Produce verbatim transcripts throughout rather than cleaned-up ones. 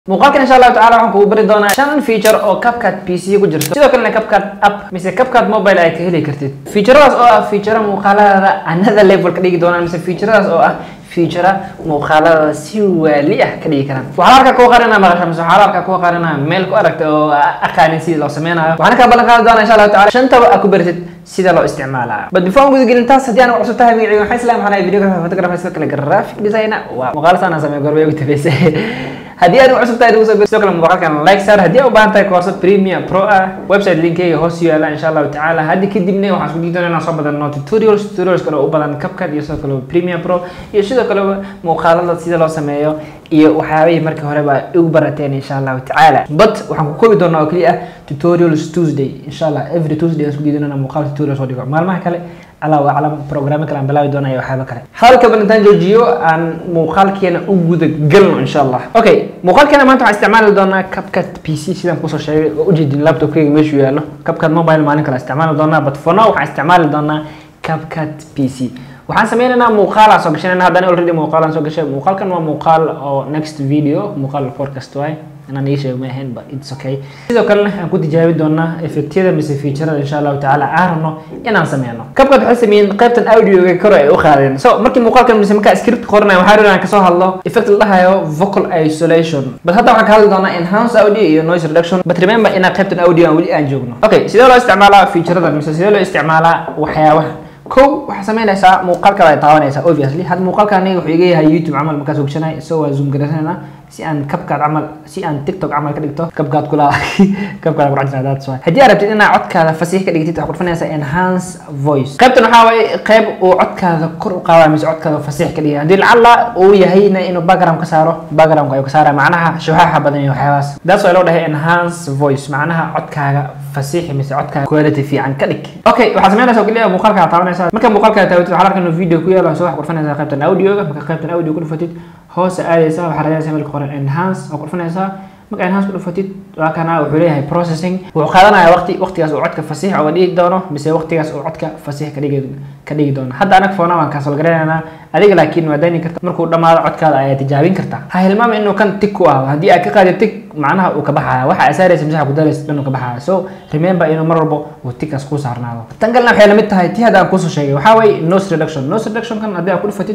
muuqaalkan insha Allah ta'ala waxaan kugu bari doonaa shan feature oo CapCut P C ku jirto sidoo kale CapCut app mise CapCut mobile ay ka heli kartid featuradaas oo ah feature muuqaalada another level ka dhigi doonaan mise featuradaas oo ah feature muuqaalada si wali ah ka dhigi karaan waxaan arkaa ku qarana maqasha mise waxaan arkaa ku qarana meel ku aragta oo aqaanin sida loo sameeyo waxaan ka ballan qaadi doonaa insha Allah ta'ala shanta aad ku baratid sida loo isticmaalayo but before we get intaas hadii aan cusub tahay magacayga waxaan islaam waxaan video photography sidoo kale graphic designer waa muuqaal sana sameeyo gorbay ugu tabeesay هدي أنا وعصبت هذا وصل بس كلام مبارك أنا لايك صار هدي أو بانتاي كورس بريمير برو ويب سايت لينكي هوسيو لا إن شاء الله تعالى هدي كده مني وحاسب جدا أنا صعب بدل نوت توتوريالز توتوريالز كلو أوبلان كاب كات يسوي كلو بريمير برو يشوف كلو مخالطة سيدا لو سمايو يه وحاوي مركب هربا أكبرتين إن شاء الله تعالى but وحنكون كل بدون أكلية توتوريالز Tuesday إن شاء الله every Tuesday أسوي جدا أنا مخالطة توتوريالز وديكم مال ما هكله على وعلى برنامج كلام بلاوي دونا يوحنا كله هذا كبر نتاج جيو عن مخالك هنا وجود قلنا إن شاء الله أوكي مخالك هنا ما أنت استعمال دونا CapCut P C سيدا كوسو شيء وجد اللابتوب كي مش وياه CapCut موبايل ما نكلا استعمال دونا بتفنا وحاستعمال دونا CapCut P C وحن سمينا مقال عصب عشان هذا أنا already مقال عصب عشان مقال كان مقال أو next video مقال forecast واي أنا نيجي ما هين but it's okay إذا كنا كنت جايب دونا effective بس feature إن شاء الله تعالى عارنه إن سمينا CapCut حس من قيمة الأوديو كرة أخرى so مركي مقال كان بس مكان سكريبت قرنا وحارنا كسوها الله effect الله هي vocal isolation بس هذا وحنا كهذا دونا enhance audio noise reduction but remember إن قيمة الأوديو ولي أنجونا أوكي سيدا لو استعمالها feature هذا مثل سيدا لو استعمالها وحياة كو وحسمينaysa muuqaalka ay taabanaysa obviously had muuqaalka aniga wuxuu iga yahay YouTube amal markaas uu gashanay soo zoom gareynaa si aan CapCut amal si aan TikTok amal ka dhigto CapCut kula CapCut ku rajinaa dad soo hadii aad rabtid inaad codkaada fasiix ka dhigtid waxa ku dhufanaysa enhance voice qaybtan waxa way qayb uu codkaada kor u qaado mise codkaada fasiix ka dhigay hadii lacala uu yahayna inuu background ka saaro background ka ay ka saara macnaha shuhaxa badan iyo waxyaas daas oo loo dhahay enhance voice macnaha codkaaga fasiix mise codkaaga quality fiican ka dhig okay waxa sameynaysa kaliya muuqaalka taabanaysa marka muuqaalka taawtid waxa arkaa video ku yaala soo wax ku dhufanaysa qaybtan audio marka qaybtan audio ku dhufatid hoos aadaysa waxa raadaysa meel qoran enhance oo ku dhufanaysa marka enhance ku dhufatid waa kana wuxuu leeyahay processing wuxuu qaadanaya waqti waqtigaas uu codka fasiix oo dhigi doono mise waqtigaas uu codka fasiix ka dhigi ka dhigi doono hadda anaga foona waan ka soo gareynaa adiga laakiin waa dayni karta markuu dhamaado codkaada ayaa tijaabin karta ha hilmaam inuu kan tik ku ah hadii aad ka qaadid tik macnaha uu ka baxaya waxa asaaraysa misaha ku dalaysa inuu ka baxaya so remember inuu mar walba uu tikaas ku saarnaado tan galna waxay la mid tahay tii hadda aan ku soo sheegay waxa way noise reduction noise reduction kan hadii aad ku dhufatid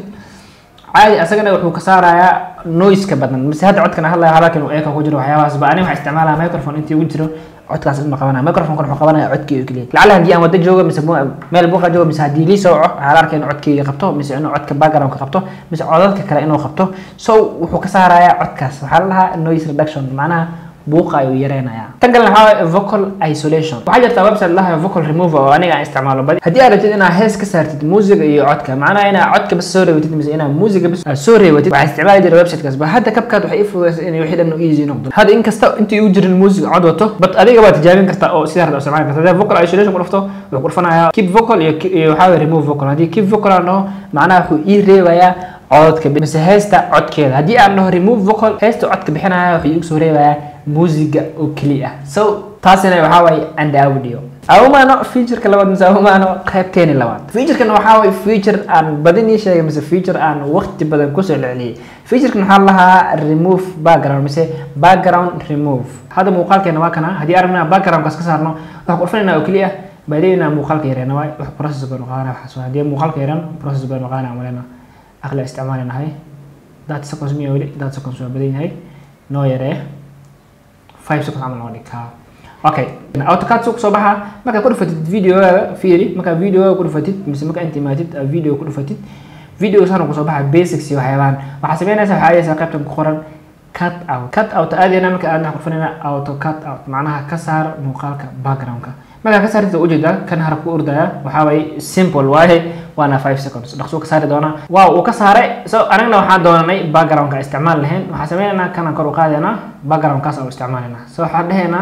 عادي أسجنا وحنا كسارة نويز كبدن بس هذا عد كنا هلا هلا كانوا إيكا كوجرو حيوان بس أنا وحستعملها ميكروفون أنتي وجرو عد كاس المقامنا ميكروفون كنا حقبنا عد كي كلي لعل هندي أنا ودي جوا بيسموه مال بوخا جوا بس هدي لي سوع هلا كان عد كي قبته بس إنه عد كباجرام كقبته بس عادات كلا إنه قبته سو وحنا كسارة عد كاس حلها نويز ريدكشن معناها بوقا يرينا يا تنقل لها vocal isolation وحاجة تا ويب سايت لها vocal remover وأنا قاعد استعماله بدي هدي أردت إنها هيس كسرت موسيقى يعدك معناها أنا عدك بس سوري وتد مثل إنها موسيقى بس سوري وتد بعد استعمال دي الويب سايت كسب هذا CapCut وحيف إنه يحيد إنه easy نقطة هذا إن كستا أنت يوجر الموسيقى عدوته بس أديك بقى تجابين كستا أو سيارة أو سماعة كستا vocal isolation قلفته ويقول فنا keep vocal يحاول remove vocal هذه keep vocal إنه معناها هو إيريويا عدك بس هيستا عد كذا هدي أنه remove vocal هيستا عدك بحنا في يكسر ريويا موسيقى وكلية so تاسنا وحاوي عند أوديو أو ما نوع فيتشر كلامات مثل أو ما نوع خيب تاني لوات فيتشر كنا وحاوي فيتشر عن بدني شيء مثل فيتشر عن وقت بدن كسر عليه فيتشر كنا حالها remove background مثل background remove هذا مقال كنا واكنا هدي أرمنا background كاس كسرنا وحقول فينا وكلية بعدين مقال كيرنا واي process بنقانا وحسوا هدي مقال كيرنا process بنقانا عملنا أغلى استعمالنا هاي دات سكوز ميولي دات سكوز بدين هاي نويره five seconds عمل هونيك اوكي AutoCAD سوق صباحا ما كان كل فتت فيديو فيري ما كان فيديو كل فتت مثل ما كان انت ماتت فيديو كل فتت فيديو صار صباحا بيسكس وحيوان وحسبينا سو حاجه سقطت بقرن كات اوت كات اوت ادي انا ما انا قفلنا AutoCAD اوت معناها كسر مقالك باك جراوند ما كان كسرت وجهدا كان هرب اوردايا waxa way simple waaye وانا five seconds dhaqso ka saari doona waaw uu ka saaray so anagna waxa doonanay background ka isticmaal lahayn waxa sameeynaa kana kor u qaadayna background kaas oo isticmaalina so waxa dhaheena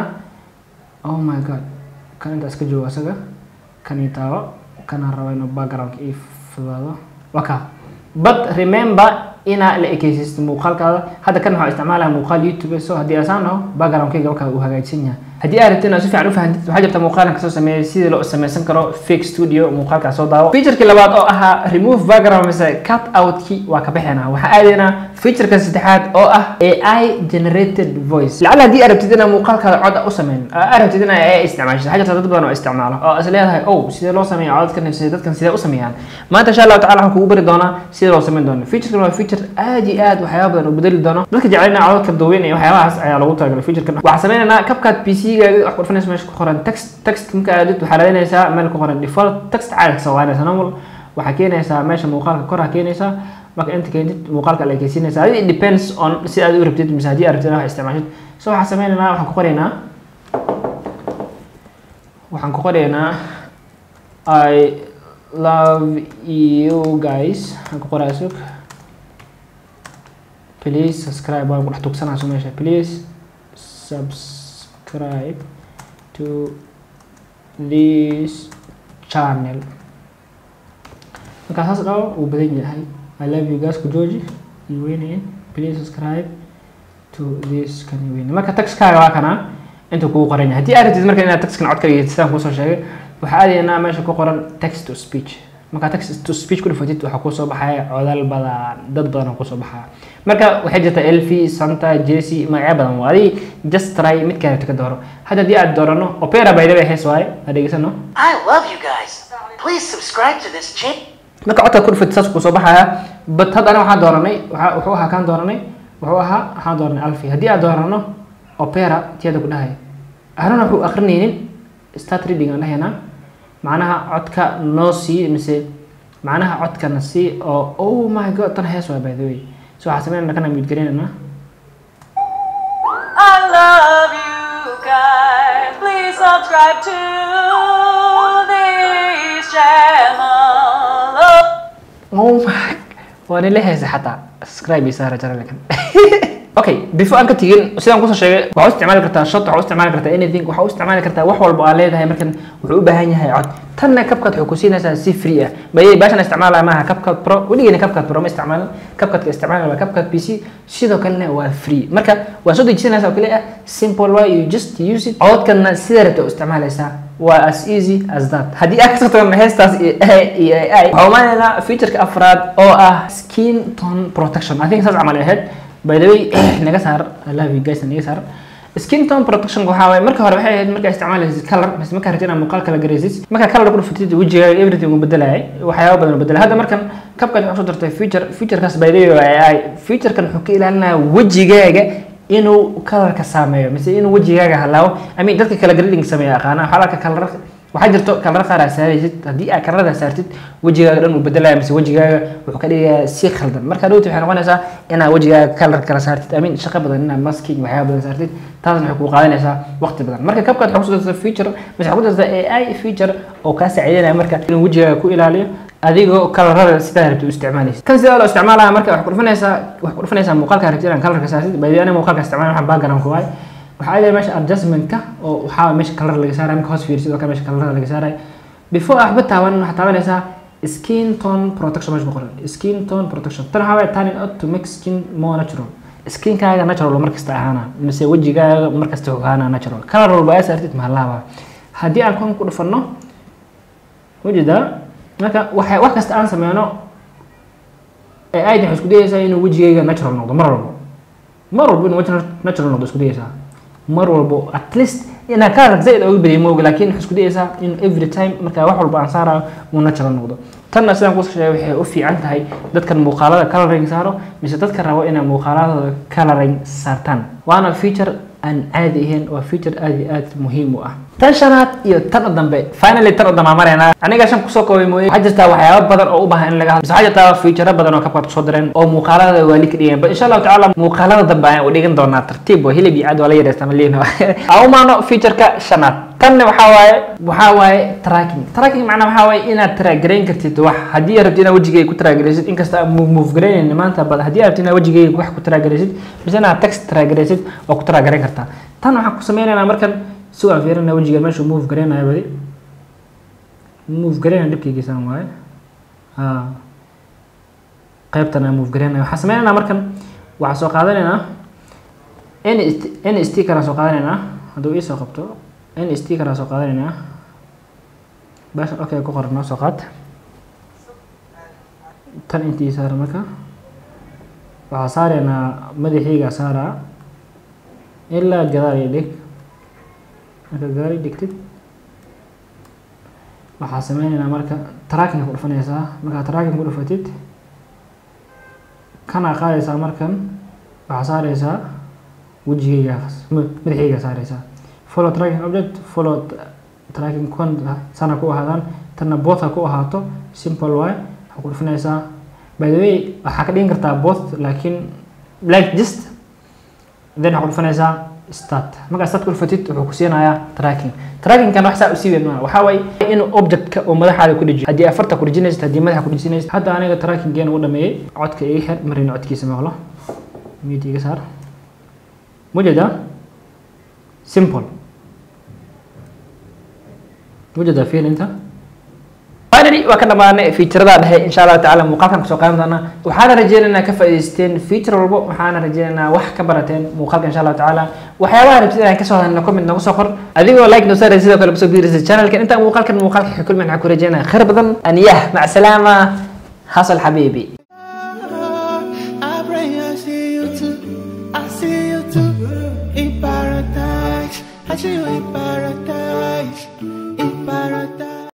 oh my god kan inta iska jooga asaga kan itaao kana rabayno background if fudaado waka but remember ina la ekaysisto muuqaalkaada hada kan waxa isticmaalaa muuqaal YouTube so hadii asaano background kayga waxa uu hagaajin yahay هدي أردت إنه أشوف عنه فهمت وحاجة بتاع مقارنة كسر سمي سيد لو سمي سمكرو فيك ستوديو مقارنة كسر داو فيتشر كلا بعد أو أها ريموف باكجراوند مثلا كات أوت كي وكبحنا وحقادنا فيتشر كاستحاد أو أه إيه آي generated voice لعل دي أردت إنه مقارنة كعادة أو سمين أردت إنه إيه استعمال حاجة تضبط أو استعماله أو أصلها هاي أو سيد لو سمي عادة كان سيدات كان سيد أو سميان ما أنت شاء الله تعالى حكوا بردونا سيد لو سمين دونا فيتشر كلا فيتشر آدي آد وحياة بدنا وبدل دونا بس كجعلنا عادة كدوين وحياة على وقتها الفيتشر كنا وحسمينا كابكات بي سي أحكي فنش مش كقرن تكست تكست ممكن أدت وحاليا يسا مال كقرن ديفولت تكست عادي سواء سنمر وحكينا يسا ماشي مقال كره حكينا يسا ما أنت كنت مقال كلا كيسين يسا هذه depends on سي أدو ربطت مساعدة ربطنا استعمال سو حسمينا أنا وحنقرينا وحنقرينا I love you guys حنقرأ أسوك please subscribe وراح تكسرنا سو ماشي please subscribe to this channel markaas dhaw uu badan yahay I love you guys ku jooji iweyneen please subscribe to this kan iweyn marka taxkaaga waa kana inta ku qoran yahay hadii aad rabtid marka inaad taxkan codka iyo sidaan ku soo sheegay waxa aadayna meesha ku qoran text to speech marka text to speech ku dhifatid waxa ku soo baxaya codal badan dad badan ku soo baxaya marka waxay jirta Elfi Santa Jesse magaca badan waadi just try mid kale ka dooro hada di aad doorano opera by the way hees waay adeegsano I love you guys please subscribe to this channel marka codka ku dhifatid saas ku soo baxaya but hada ana waxa dooranay waxa wuxuu ahaa kan dooranay wuxuu ahaa waxa dooranay Elfi hadii aad doorano opera tiyada ku dhahay ahna wuxuu akhrinaynin start reading aan dhahayna معناها عدك نصي مثل معناها عدك نصي أو oh my god ترى هي سوا by the way سو حسبنا إن كنا متجرين إنه I love you guys please subscribe to this channel oh my وأنا ليه هذا حتى subscribe يسار جرى لكن okay before أنك تيجين سيدنا قصة شيء وعاوز استعمال كرتا شط وعاوز استعمال كرتا anything وعاوز استعمال كرتا وحول بقاليد هاي مركن وحقوق بهاي هاي عاد تنا كابكات حكوسينا سي فري بيجي باش نستعملها معها كابكات برو وليجي كابكات برو ما استعمال كابكات استعمال ولا كابكات بي سي سيدو كلنا هو فري مركا وصدق جينا سو كلها simple way you just use it عاد كنا سيرته استعمالها سا و as easy as that هدي أكثر من هستاس اي اي اي عملنا فيتشر كأفراد أو اه skin tone protection I think هذا عمله هاد by the way naga saar I love you guys naga saar skin tone protection waxa way marka hore waxay ahayd marka isticmaalaysid color bas marka rabtid muuqaal kala gareysid marka color ku dhufatid wajiga everything uu bedelaay waxyaabo badan bedela hada markan kabka waxa soo dartay feature feature kaas by the way ay feature kan wuxuu ka ilaalinaa wajigaaga inuu color ka saameeyo mise inuu wajigaaga halaawo I mean dadka kala grading sameeya aqaana waxa ka color waxaa jirto color qaar saaraysid hadii aad colorada saartid wajigaaga dhan uu bedelayo mise wajigaaga wuxuu ka dhigayaa si khaldan marka dhawti waxay noqonaysaa inaad wajigaaga color kala saartid I mean shaqo badan inaad masking waxyaabo badan saartid taasna waxay ku qaadanaysaa waqti badan marka kabkaad waxa ku soo feature mise waxa ku soo A I feature oo ka saacideynaya marka inuu wajigaaga ku ilaaliyo adigoo colorada sida rabtid u isticmaalaysid kan sida loo isticmaalayo marka waxa ku dhufanaysaa waxa ku dhufanaysaa muuqaalka rabtid inaad color ka saartid bayana muuqaalka isticmaal waxa background ku waay waxaa leeyahay meesha adjustment ka oo waxa meesha color laga saaray marka hoos fiirsid oo ka meesha color laga saaray before ahba taaban waxa taabanaysaa skin tone protection meesha qoran skin tone protection tan waxa way turning out to make skin more natural skin kaaga natural markasta ahaana mise wajigaaga markasta ahaana natural color walba ay saartid ma laaba hadii aan kon ku dhufano wajida marka waxa wax kasta aan sameeyno ay ay isku dayaysaa inuu wajigaaga natural noqdo mar walba mar walba inuu wajigaaga natural noqdo isku dayaysaa mar walba at least ina ka zaid oo bari mooga laakiin isku dayaysaa in every time marka wax walba aan saarayo uu natural noqdo tan sidaan ku sheegay waxay u fiican tahay dadkan muuqaalada coloring saaro mise dadka rabo inay muuqaalada coloring saartaan waana feature aan caadi ahayn waa feature aad iyo aad muhiim u ah tan shanaad iyo tan dambe finally tan dambe marayna aniga shan ku soo koobay mooyay waxa jirta waxyaabo badan oo u baahan in laga hadlo waxa jirta feature badan oo ka qad soo direen oo muuqaalada wali ka dhigeen insha Allah taala muuqaalada dambe aan u dhigan doonaa tartiib oo hilib iyo aad wala yareystaan leeyno aw maano feature ka shanaad tan waxa waaye waxa waaye tracking tracking macna waxa waaye inaad track gareyn kartid wax hadii rabtid inaad wajigaaga ku track gareysid in kasta move move gareyn maanta bad hadii rabtid inaad wajigaaga wax ku track gareysid bisana text track gareysid oo ku track gareyn kartaa tan waxa ku sameeynaa markan سو أفيرنا وجهي ماشي موف قرينا يا بدي موف قرينا دبكي جسم واي ها قيبتنا موف قرينا حسمينا مركن وعسوق هذا لنا إن إن استيكر سوق هذا لنا هذا إيش قبته إن استيكر سو قادرنا بس أوكي كقرنا سقط تن أنتي صار مكا وصار أنا مدحيجا صارا إلا جداري ديك هذا جداري ديكتد وحاسمين مركا تراكن يقول فنيسا مركا تراكن يقول فتيت كان قاريسا مركن وحصاريسا وجهي مدحيجا صاريسا follow tracking object follow tracking كون سنة كو هذان تنا both كو هاتو simple way يقول فنيسا by the way حكدين كرتا both لكن like just then يقول فنيسا start marka start kul fatid wuxuu ku siinayaa tracking tracking kan wax saa u siibay ma waxa way inuu object ka oo madaxaada ku dhajiyo hadii afarta ku dhajinaysid hadii madaxa ku dhajinaysid hadda aniga tracking geen u dhameeyay codka iga xir marin codkiisa maqlo mute iga saar mujada simple mujada feel inta finally waa ka dhamaanay feature-da dhahay insha Allah ta'ala muuqaalkan ku soo qaadan doona waxaan rajaynaynaa ka faa'iideysteen feature walba waxaan rajaynaynaa wax ka barateen muuqaalkan insha Allah ta'ala waxyaabaha rabtida aan ka soo hadalno comment nagu soo qor adigoo like noo saaraysid sidoo kale soo biiraysid channel-kan inta muuqaalkan muuqaalka kulmin aan ku rajaynaynaa khayr badan aniyah mac salaama hasal habibi in paradise, I see you in paradise, in paradise.